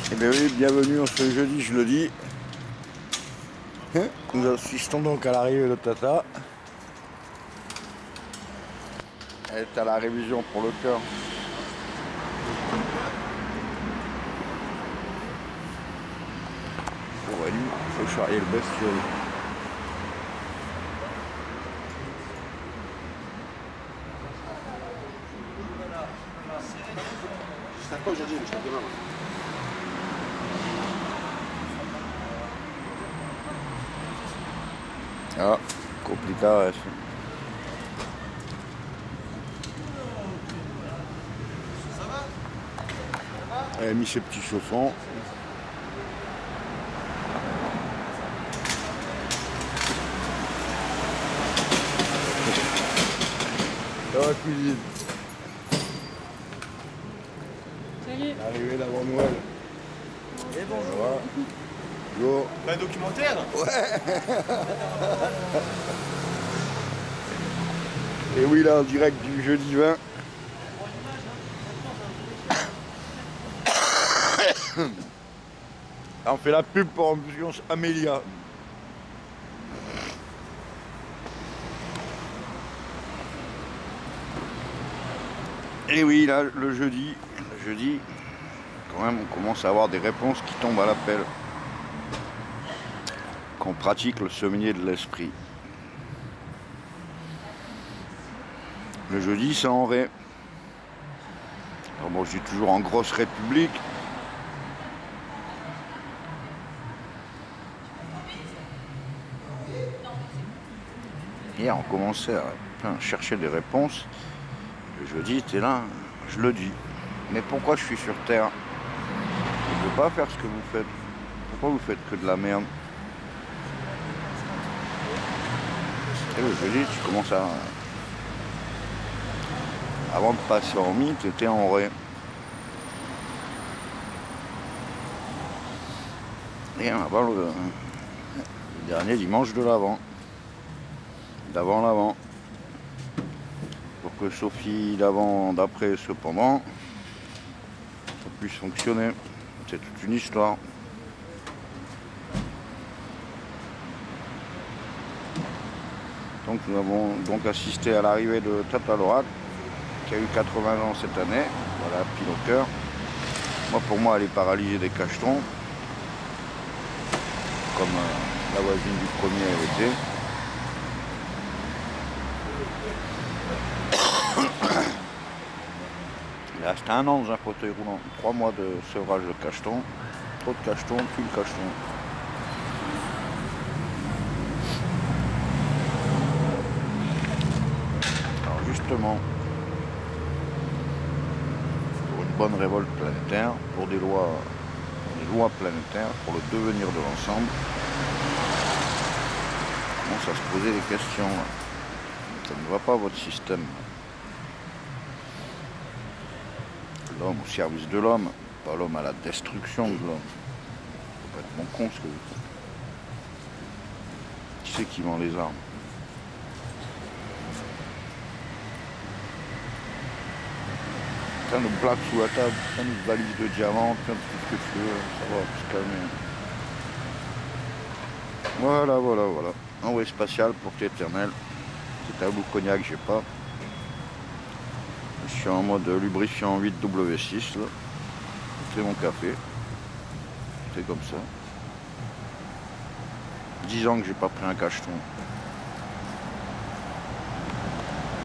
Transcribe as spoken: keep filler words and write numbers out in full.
Eh bien oui, bienvenue en ce jeudi, je le dis. Nous assistons donc à l'arrivée de Tata. Elle est à la révision pour le cœur. Aurélie, il faut charrier le bestiole. Sta qua Giorgino, sta chiamando. Ah, complicato adesso. Elle a mis ses petits chaussons. Dans la cuisine. Salut. Arrivé d'avant Noël. Et bonjour. Voilà. Bonjour. Un documentaire? Ouais. Et oui, là, en direct du jeudi vingt. On fait la pub pour Ambiance Amélia. Et oui, là, le jeudi, le jeudi, quand même, on commence à avoir des réponses qui tombent à l'appel. Qu'on pratique le sommier de l'esprit. Le jeudi, c'est en vrai. Alors bon, je dis toujours en grosse république. Hier, on commençait à putain, chercher des réponses. Le jeudi, t'es là, je le dis. Mais pourquoi je suis sur Terre? Je ne veux pas faire ce que vous faites. Pourquoi vous faites que de la merde? Et le jeudi, tu commences à... Avant de passer en mi, tu étais en ré. Et avant le, le dernier dimanche de l'avant. D'avant l'avant. Pour que Sophie d'avant, d'après, cependant, ça puisse fonctionner. C'est toute une histoire. Donc nous avons donc assisté à l'arrivée de Tata Laura, qui a eu quatre-vingts ans cette année. Voilà, pile au cœur. Moi, pour moi, elle est paralysée des cachetons, comme euh, la voisine du premier elle était. Il a resté un an dans un fauteuil roulant, trois mois de sevrage de cachetons, trop de cachetons, plus de cachetons. Alors justement, pour une bonne révolte planétaire, pour des lois, pour des lois planétaires, pour le devenir de l'ensemble, on commence à se poser des questions. Là. Ça ne va pas votre système. L'homme au service de l'homme, pas l'homme à la destruction de l'homme. Faut pas être bon con ce que vous faites. Qui c'est qui vend les armes? Plein de plaques sous la table, plein de valises de diamants, plein de trucs que tu veux, ça va, se calmer. Voilà, voilà, voilà. Envoyé spatial pour éternel. C'est un bout de cognac, j'ai pas. Je suis en mode lubrifiant huit W six là. C'est mon café. C'est comme ça. dix ans que j'ai pas pris un cacheton.